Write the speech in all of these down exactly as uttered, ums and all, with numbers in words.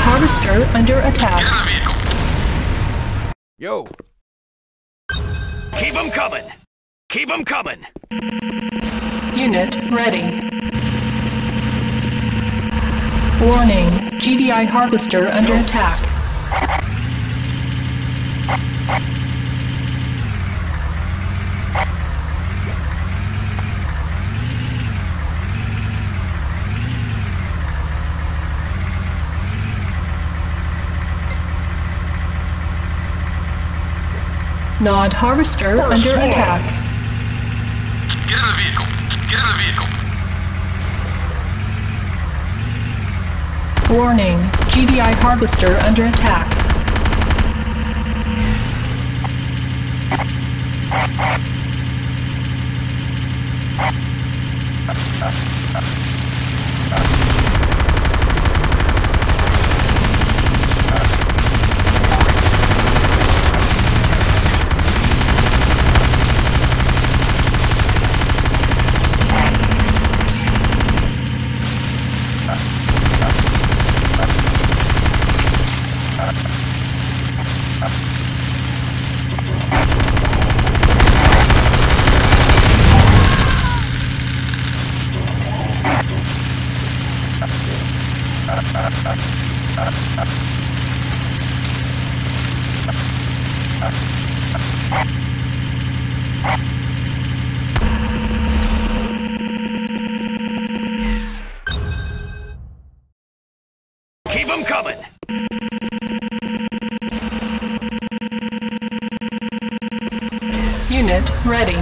harvester under attack. Yo! Keep 'em coming! Keep 'em coming! Unit ready. Warning, G D I harvester under attack. Nod harvester First under floor. attack. Get in the vehicle. Get in the vehicle. Warning, G D I harvester under attack. Keep 'em coming! Unit ready.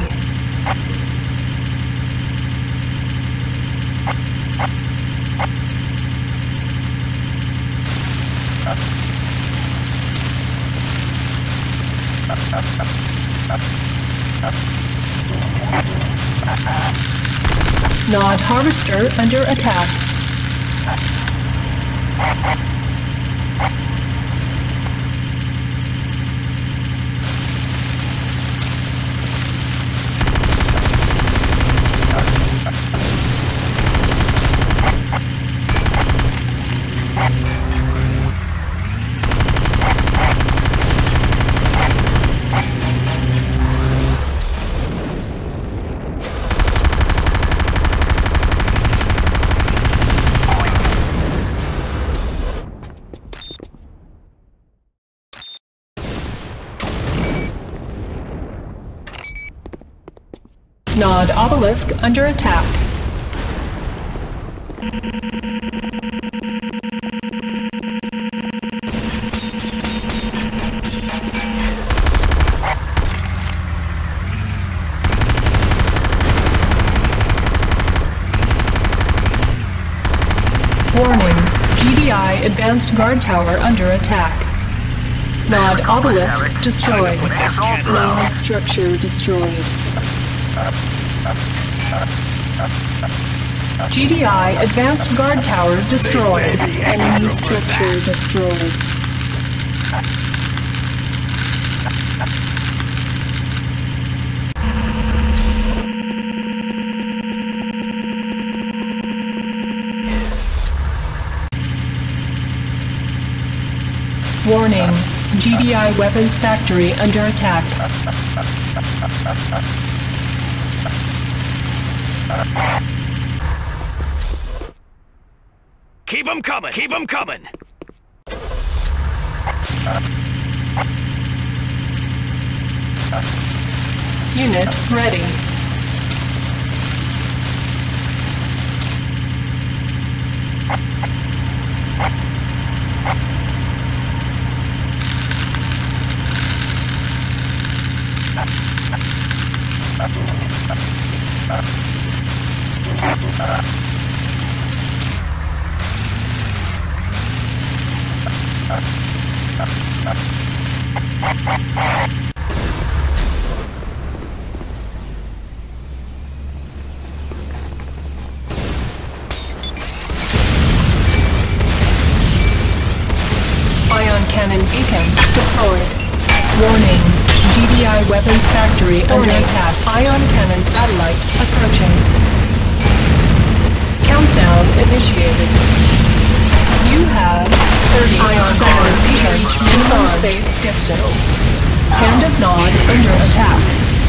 Nod harvester under attack. Nod obelisk under attack. Warning, G D I advanced guard tower under attack. Nod obelisk destroyed. Nod structure destroyed. G D I advanced guard tower destroyed. Enemy structure destroyed. Warning, G D I weapons factory under attack. Keep 'em coming! Keep 'em coming! Unit ready. Ion cannon beacon deployed. Warning, G D I weapons factory under attack. Ion cannon satellite approaching. Countdown initiated. You have thirty seconds to reach minimum safe distance. Hand of Nod under attack.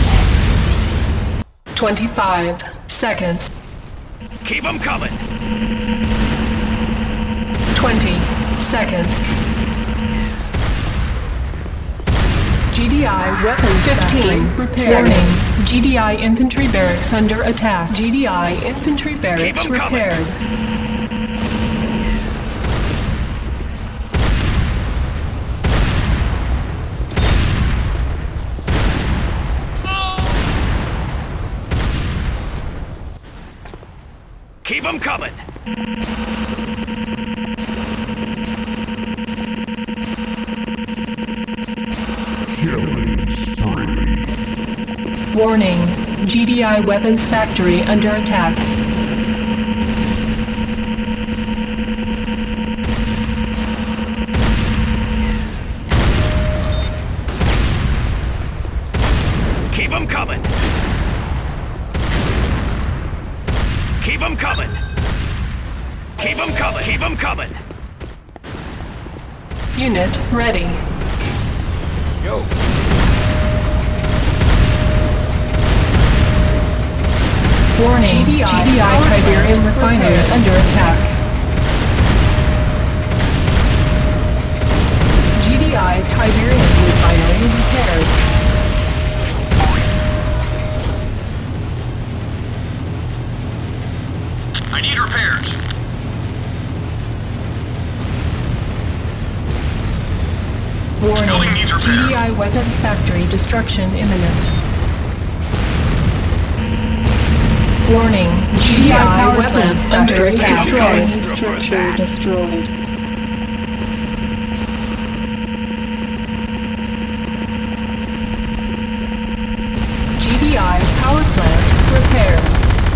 twenty-five seconds. Keep them coming. twenty seconds. G D I weapons fifteen seconds. G D I infantry barracks under attack. G D I infantry barracks Keep 'em coming. repaired. Keep them coming. Warning, G D I weapons factory under attack. Keep them coming. Keep them coming. Keep them coming. Keep them coming. Unit ready. Yo. Warning, G D I Tiberium refinery under attack. G D I Tiberium refinery repaired. I need repairs. Warning, needs repair. G D I weapons factory destruction imminent. Warning, G D I power weapons under attack. destroyed. Structure destroyed. G D I power plant repaired.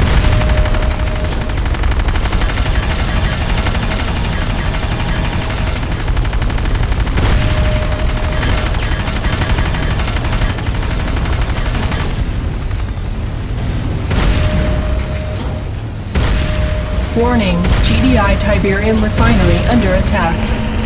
Warning, G D I Tiberium refinery under attack.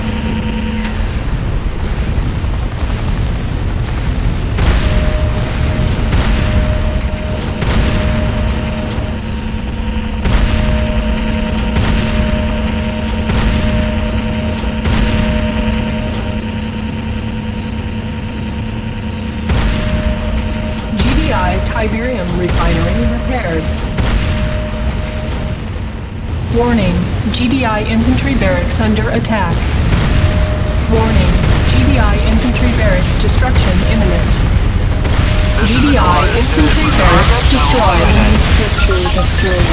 G D I Tiberium refinery repaired. Warning, G D I infantry barracks under attack. Warning, G D I infantry barracks destruction imminent. G D I infantry barracks destroyed. Structure destroyed.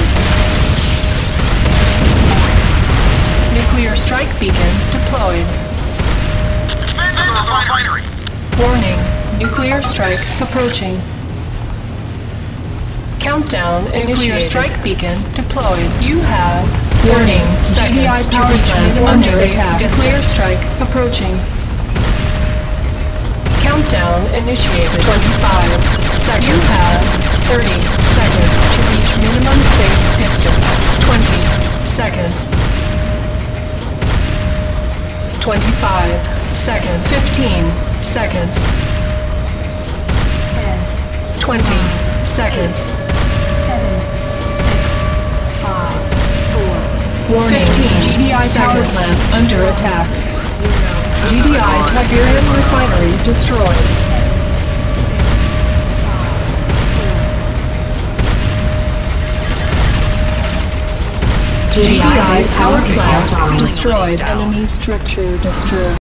Nuclear strike beacon deployed. Expand the refinery. Warning, nuclear strike approaching. Countdown initiated. Nuclear strike beacon deployed. You have warning. G D I power plant under attack. Nuclear strike approaching. Countdown initiated. twenty-five seconds. You have thirty seconds to reach minimum safe distance. twenty seconds. twenty-five seconds. fifteen seconds. ten. twenty seconds. Warning, G D I power plant under attack. G D I Tiberium refinery destroyed. G D I power plant destroyed. Enemy structure destroyed.